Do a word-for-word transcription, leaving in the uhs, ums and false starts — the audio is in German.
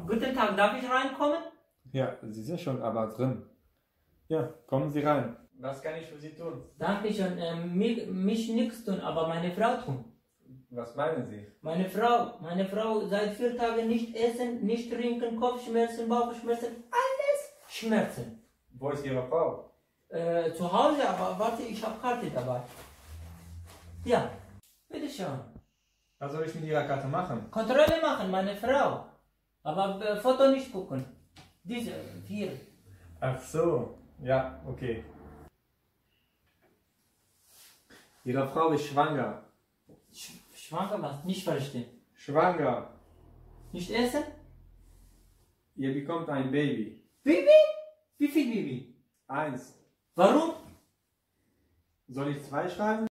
Guten Tag, darf ich reinkommen? Ja, Sie sind schon aber drin. Ja, kommen Sie rein. Was kann ich für Sie tun? Dankeschön, äh, mich, mich nichts tun, aber meine Frau tun. Was meinen Sie? Meine Frau, meine Frau seit vier Tagen nicht essen, nicht trinken, Kopfschmerzen, Bauchschmerzen, alles Schmerzen. Wo ist Ihre Frau? Äh, zu Hause, aber warte, ich habe Karte dabei. Ja, bitteschön. Was soll ich mit Ihrer Karte machen? Kontrolle machen, meine Frau. Aber äh, Foto nicht gucken. Diese, hier. Ach so, ja, okay. Ihre Frau ist schwanger. Sch Schwanger was? Nicht verstehen. Schwanger. Nicht essen? Ihr bekommt ein Baby. Baby? Wie viel Baby? Eins. Warum? Soll ich zwei schreiben?